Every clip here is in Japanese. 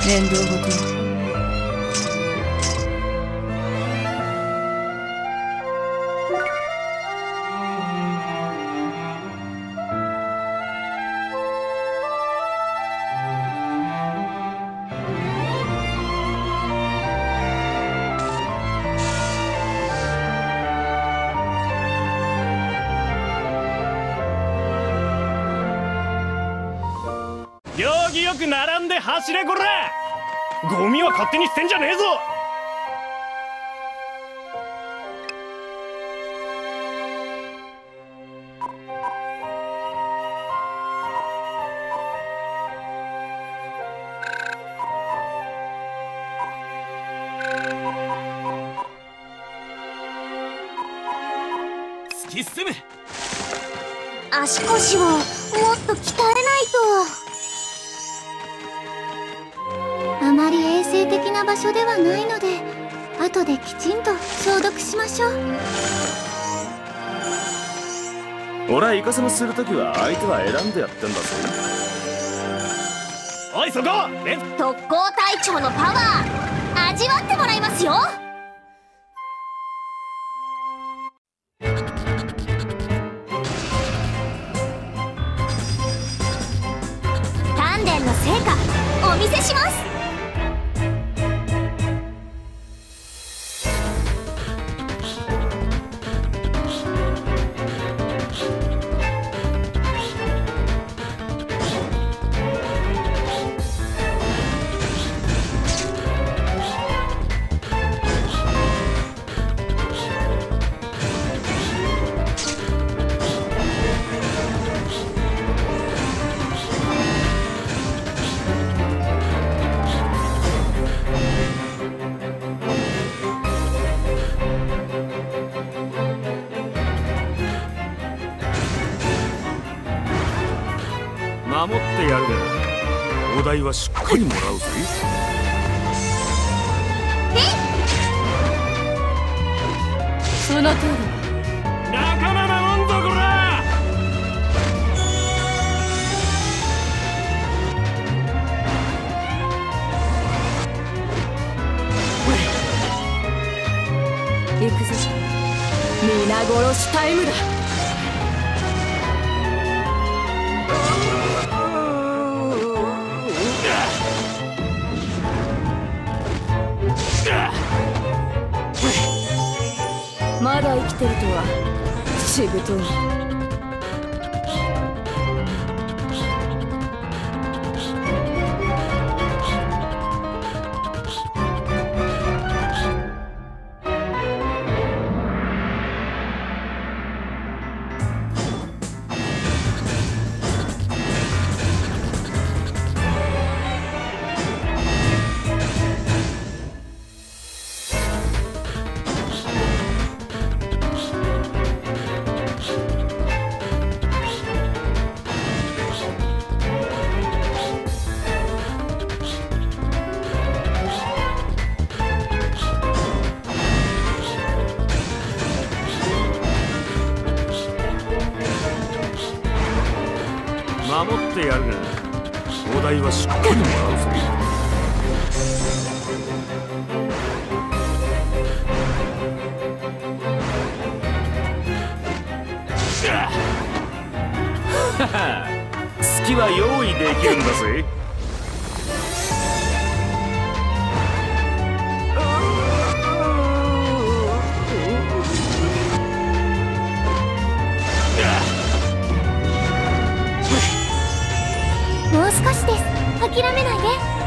面倒ごとは。 行儀よく並んで走れこら。ゴミは勝手に捨てんじゃねえぞ。突き進め。 足腰をもっと鍛えないと。あまり衛生的な場所ではないので、後できちんと消毒しましょう。 俺はイカサマするときは相手は選んでやってんだぞ。 おいそこ、 特攻隊長のパワー味わってもらいますよ。鍛錬の成果お見せします。 守ってやるが、お代はしっかりもらうぜ。 その通り。 仲間守んぞこら。 行くぞ。皆殺しタイムだ。まだ生きてるとはしぶとい。 守ってやるが、お代はしっかりもらうぜ。隙は用意できるんだぜ。 もう少しです。諦めないで。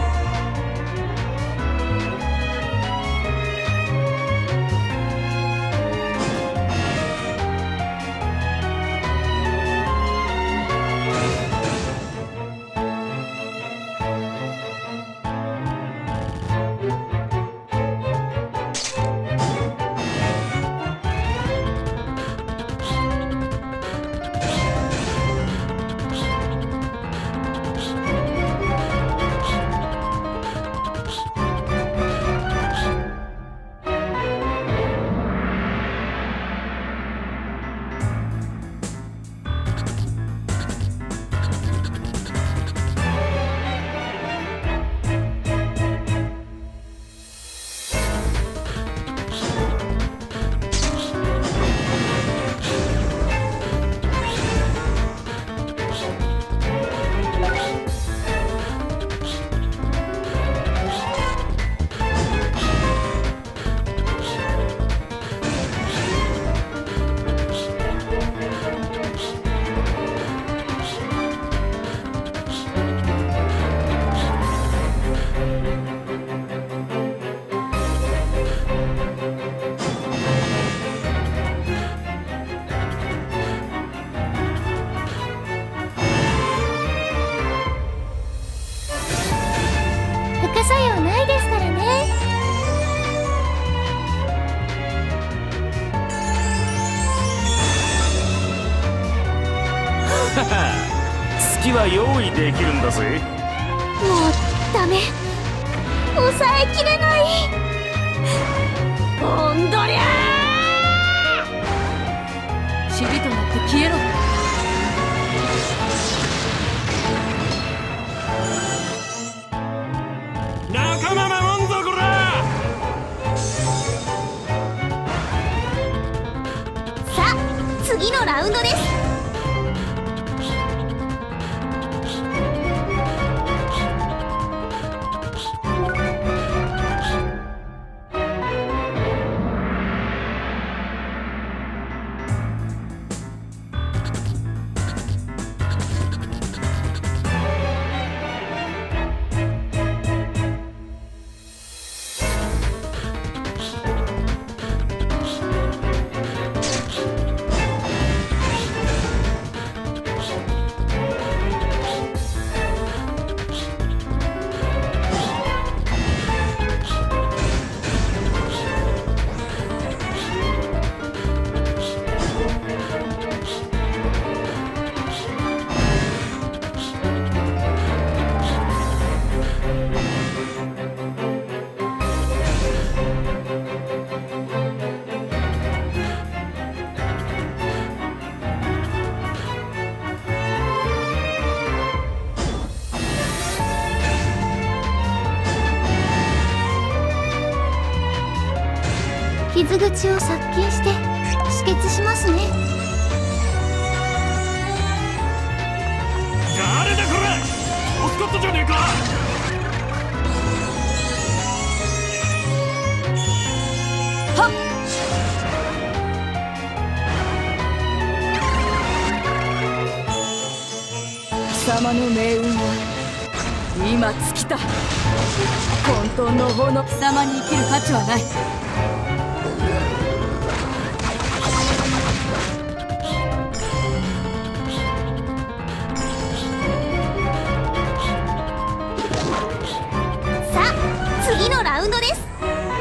月は用意できるんだぜ。 もうダメ、抑えきれない。 おんどりゃー、塵となって消えろ。 仲間守んぞこら。 さあ次のラウンドです。傷口を殺菌して止血しますね。 誰だこら、オスコットじゃねえか。 はっ、貴様の命運は今尽きた。混沌の方の貴様に生きる価値はない。 さあ次のラウンドです。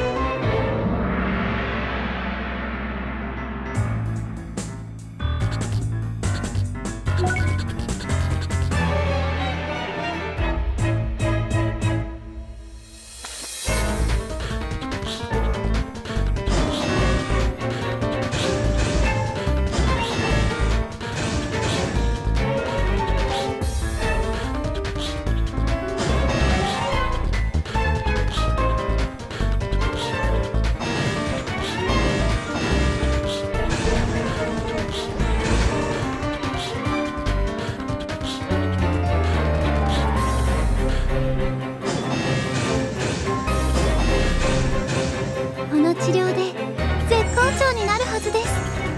この治療で絶好調になるはずです。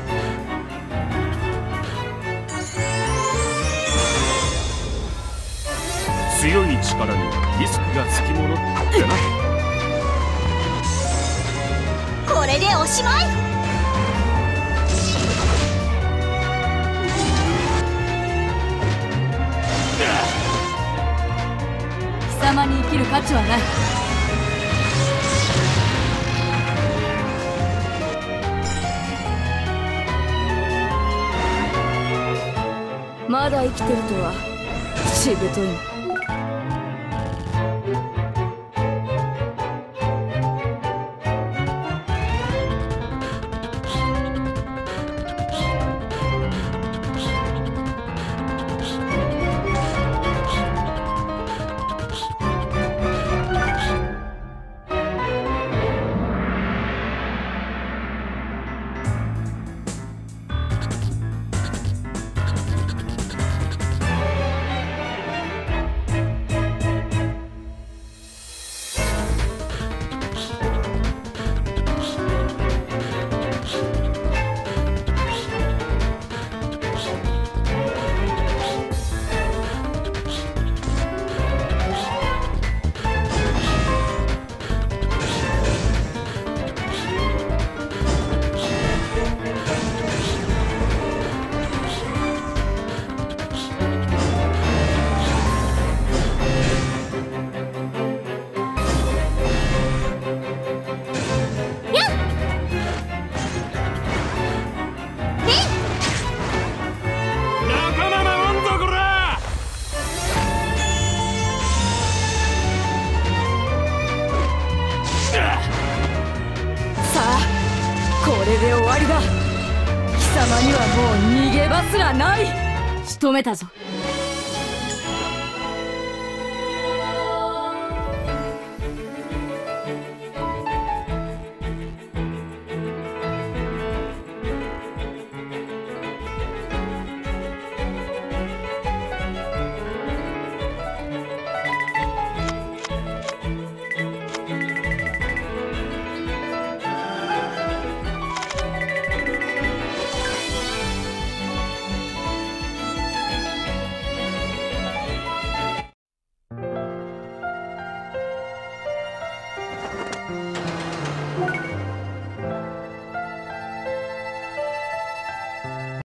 強い力にリスクがつきものってな。 これでおしまい。 貴様に生きる価値はない。まだ生きてるとはしぶといな。 すらない。仕留めたぞ。